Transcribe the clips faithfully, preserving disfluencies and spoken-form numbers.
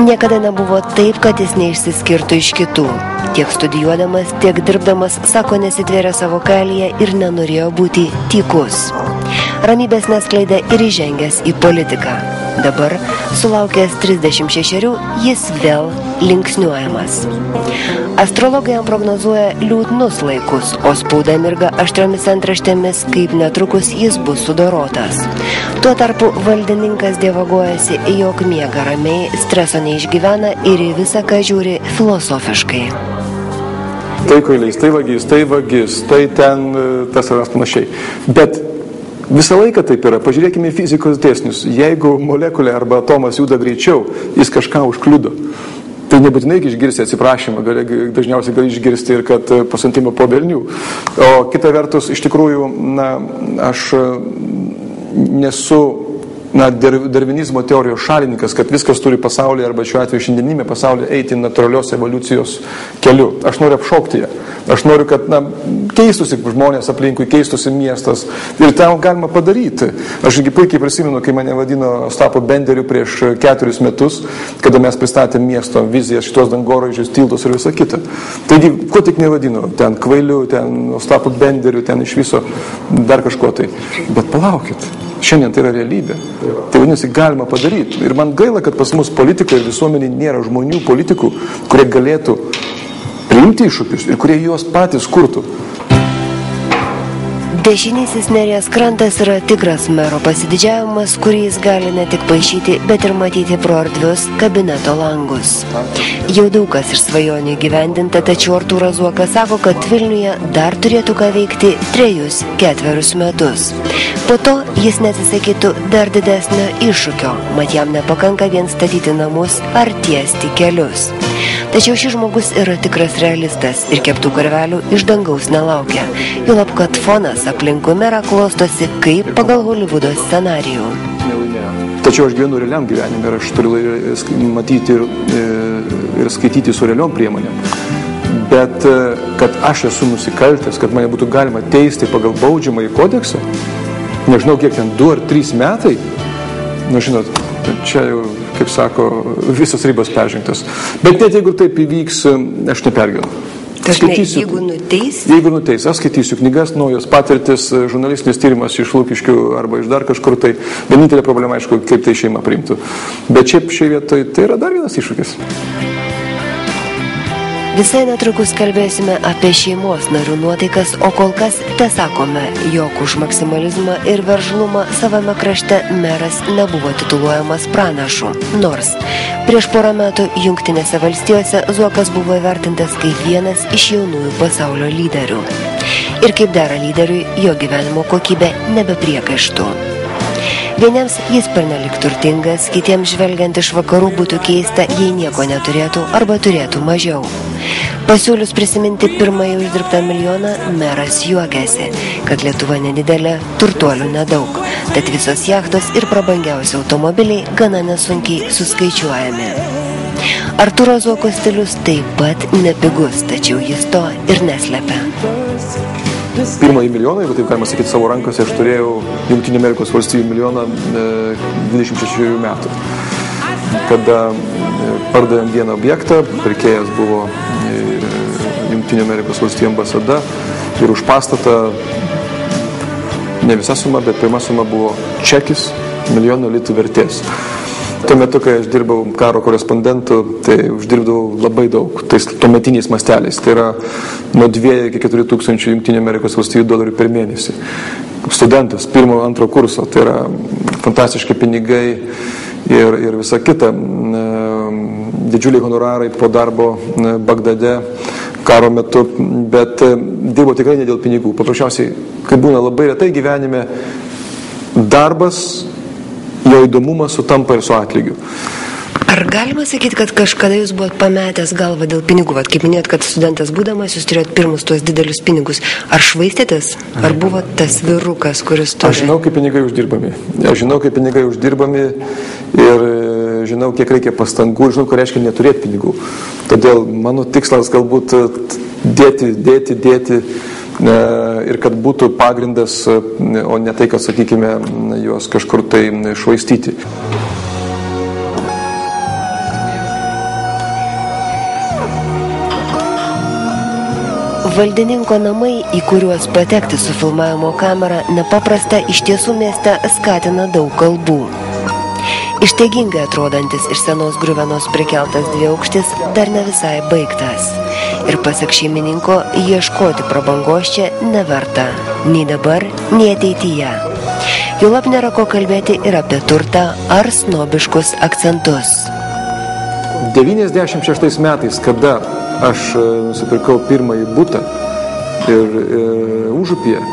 Niekada nebuvo taip, kad jis neišsiskirtų iš kitų. Tiek studijuodamas, tiek dirbdamas, sako, nesitvėrė savo kailyje ir nenorėjo būti tykus. Ramybės neskleidė ir įžengęs į politiką. Dabar, sulaukęs trisdešimt šešerių, jis vėl linksniuojamas. Astrologai jam prognozuoja liūdnus laikus, o spauda mirga aštriomis antraštėmis, kaip netrukus jis bus sudorotas. Tuo tarpu valdininkas dievagojasi, jog miega ramiai, streso neišgyvena ir į visą ką žiūri filosofiškai. Tai kvailiais, tai vagis, tai vagis, tai ten tas ir panašiai. Bet visą laiką taip yra. Pažiūrėkime į fizikos dėsnius. Jeigu molekulė arba atomas juda greičiau, jis kažką užkliudo. Tai nebūtinai išgirsti atsiprašymą, dažniausiai gali išgirsti ir kad pasantimą po velnių. O kita vertus, iš tikrųjų, na, aš nesu na, darvinizmo teorijos šalininkas, kad viskas turi pasaulyje, arba šiuo atveju šiandienime pasaulyje eiti natūralios evoliucijos keliu. Aš noriu apšaukti ją. Aš noriu, kad na, keistusi žmonės aplinkui, keistusi miestas. Ir tą galima padaryti. Aš irgi puikiai prisimenu, kai mane vadino Ostapu Benderiu prieš keturis metus, kada mes pristatėm miesto vizijas, šitos dangoraižius, tiltus ir visą kitą. Taigi, ko tik nevadino, ten kvailiu, ten Ostapu Benderiu, ten iš viso dar kažko tai. Bet palaukit. Šiandien tai yra realybė. Tai vadinasi, galima padaryti. Ir man gaila, kad pas mus politikoje ir visuomenėje nėra žmonių politikų, kurie galėtų priimti iššūkius ir kurie juos patys kurtų. Dešinysis Neries krantas yra tikras mero pasididžiavimas, kurį jis gali ne tik paišyti, bet ir matyti pro erdvius kabineto langus. Jau daug kas iš svajonių gyvendinta, tačiau Artūras Zuokas sako, kad Vilniuje dar turėtų ką veikti trejus, ketverius metus. Po to jis neatsisakytų dar didesnio iššūkio, mat jam nepakanka vien statyti namus ar tiesti kelius. Tačiau šis žmogus yra tikras realistas ir keptų karvelių iš dangaus nelaukia. Juolab, kad fonas aplinkui merą klostosi kaip pagal Holivudo scenarijų. Tačiau aš gyvenu realiam gyvenime ir aš turiu matyti ir, ir skaityti su realiom priemonėm. Bet kad aš esu nusikaltęs, kad mane būtų galima teisti pagal baudžiamąjį kodeksą, nežinau kiek ten, du ar trys metai, nu žinot, čia jau, kaip sako, visos ribos peržengtos. Bet net jeigu taip įvyks, aš nepergyvenu. Skaitysiu, jeigu nuteis? Jeigu nuteis, aš skaitysiu knygas, naujos patirtis, žurnalistinis tyrimas iš Lukiškių arba iš dar kažkur, tai vienintelė problema, aišku, kaip tai šeima priimtų. Bet šiaip šioje vietoje tai yra dar vienas iššūkis. Visai netrukus kalbėsime apie šeimos narių nuotaikas, o kol kas tesakome, jog už maksimalizmą ir veržlumą savame krašte meras nebuvo tituluojamas pranašu. Nors prieš porą metų Jungtinėse valstijose Zuokas buvo įvertintas kaip vienas iš jaunųjų pasaulio lyderių. Ir kaip dera lyderiui, jo gyvenimo kokybė nebepriekaištų. Vieniems jis pernelik turtingas, kitiems žvelgiant iš vakarų būtų keista, jei nieko neturėtų arba turėtų mažiau. Pasiūlius prisiminti pirmąjį uždirbtą milijoną, meras juokėsi, kad Lietuva nedidelė, turtuolių nedaug, tad visos jachtos ir prabangiausi automobiliai gana nesunkiai suskaičiuojami. Artūro Zuoko stilius taip pat nepigus, tačiau jis to ir neslepia. Pirmąjį milijoną, jeigu taip galima sakyti, savo rankose aš turėjau Jungtinių Amerikos valstijų milijoną e, dvidešimt šešių metų. Kada e, pardavėm vieną objektą, pirkėjas buvo e, Jungtinių Amerikos valstijų ambasada ir už pastatą ne visa suma, bet pirma suma buvo čekis milijono litų vertės. Tuo metu, kai aš dirbau karo korespondentu, tai uždirbdavau labai daug, tais tuometiniais masteliais. Tai yra nuo dviejų iki keturių tūkstančių Jungtinių Amerikos valstijų dolerių per mėnesį. Studentas, pirmo, antro kurso, tai yra fantastiški pinigai ir, ir visa kita. Didžiuliai honorarai po darbo Bagdade karo metu, bet dirbau tikrai ne dėl pinigų. Paprasčiausiai, kai būna labai retai gyvenime, darbas, jo įdomumas sutampa ir su atlygiu. Ar galima sakyti, kad kažkada jūs buvot pametęs galvą dėl pinigų? Vat, kaip minėjot, kad studentas būdamas, jūs turėjot pirmus tuos didelius pinigus. Ar švaistėtės? Ar buvo tas vyrukas, kuris turi? Aš žinau, kaip pinigai uždirbami. Aš žinau, kaip pinigai uždirbami ir žinau, kiek reikia pastangų ir žinau, ką reiškia neturėti pinigų. Todėl mano tikslas galbūt dėti, dėti, dėti ir kad būtų pagrindas, o ne tai, kad, sakykime, juos kažkur tai švaistyti. Valdininko namai, į kuriuos patekti su filmavimo kamera nepaprasta, iš tiesų mieste skatina daug kalbų. Ištaigingai atrodantis iš senos griuvenos prikeltas dviaukštis dar ne visai baigtas. Ir pasak šeimininko, ieškoti prabangos čia neverta, nei dabar, nei ateityje. Juolab nėra ko kalbėti ir apie turtą ar snobiškus akcentus. devyniasdešimt šeštais metais, kada aš nusipirkau pirmąjį butą ir e, Užupyje,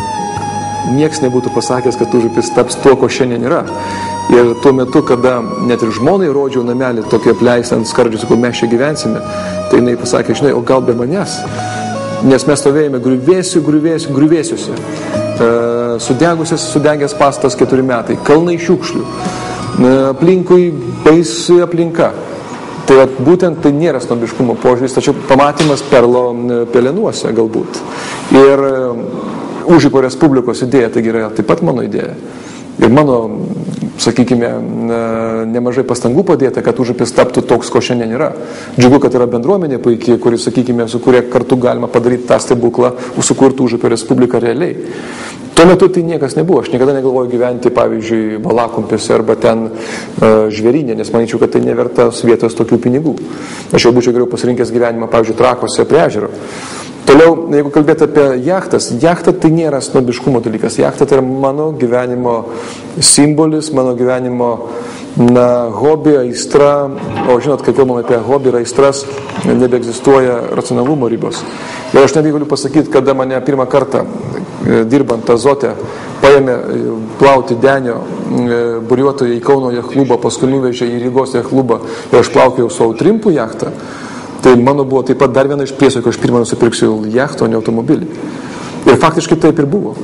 nieks nebūtų pasakęs, kad Užupis taps tuo, ko šiandien yra. Ir tuo metu, kada net ir žmonai rodžiau namelį tokį apleistą ant skardžių, sakau, mes čia gyvensime, tai jinai pasakė, žinai, o gal be manęs? Nes mes stovėjome griuvėsių, griuvėsių, griuvėsiuose. E, sudegusias, sudegęs pastas keturi metai, kalnai šiukšlių, e, aplinkui baisi aplinka. Tai at, būtent tai nėra snobiškumo požiūris, tačiau pamatymas perlo pelenuose galbūt. Ir Užupio Respublikos idėja, taigi yra taip pat mano idėja. Ir mano, sakykime, nemažai pastangų padėta, kad Užupis taptų toks, ko šiandien yra. Džiugu, kad yra bendruomenė puikiai, kuri, sakykime, su kuria kartu galima padaryti tą stebuklą, sukurti Užupio Respubliką realiai. Tuo metu tai niekas nebuvo. Aš niekada negalvoju gyventi, pavyzdžiui, Valakumpiuose arba ten uh, Žvėryne, nes manyčiau, kad tai nevertas vietos tokių pinigų. Aš jau būčiau geriau pasirinkęs gyvenimą, pavyzdžiui, Trakuose prie ežero. Toliau, jeigu kalbėti apie jachtas, jachta tai nėra snobiškumo dalykas. Jachta tai yra mano gyvenimo simbolis, mano gyvenimo na, hobį, aistra. O žinot, kai kalbame apie hobį ir aistras, nebeegzistuoja racionalumo ribos. Ir aš netgi galiu pasakyti, kada mane pirmą kartą dirbant Azote paėmė plauti denio buriuotojai į Kauno jachtklubą, paskui nuvežė į Rygos jachtklubą ir aš plaukiau su Autrimpų jachtą. Tai mano buvo taip pat dar viena iš priesakų, aš pirmą nusipirksiu jachtą, o ne automobilį. Ir faktiškai taip ir buvo.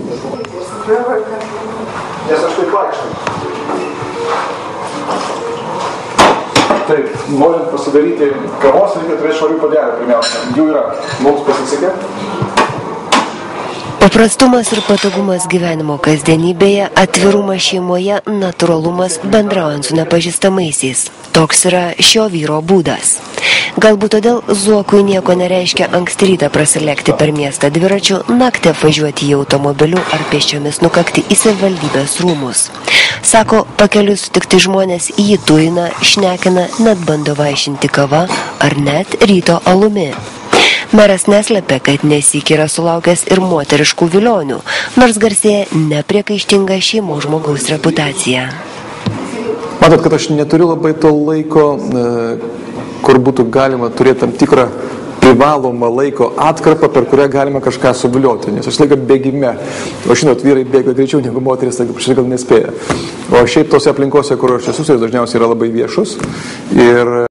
Nes aš taip vaikštau. Taip, norint pasidaryti kavos, reikia turėti švarių puodelių pirmiausia. Jų yra. Mums pasisekė. Paprastumas ir patogumas gyvenimo kasdienybėje, atvirumas šeimoje, natūralumas bendraujant su nepažįstamaisiais. Toks yra šio vyro būdas. Galbūt todėl Zuokui nieko nereiškia anksti rytą prasilekti per miestą dviračiu, naktį važiuoti į automobiliu ar pėsčiomis nukakti į savivaldybės rūmus. Sako, pakeliui sutikti žmonės jį tuina, šnekina, net bando vaišinti kava ar net ryto alumi. Meras neslepia, kad nesyk yra sulaukęs ir moteriškų vilionių, nors garsėja nepriekaištinga šeimos žmogaus reputacija. Matot, kad aš neturiu labai to laiko, kur būtų galima turėti tam tikrą privalomą laiko atkarpą, per kurią galima kažką suvilioti, nes aš laiką bėgime. O žinot, vyrai bėga greičiau negu moteris, tai kažkaip gal nespėja. O šiaip tose aplinkose, kur aš esu, tai dažniausiai yra labai viešus. Ir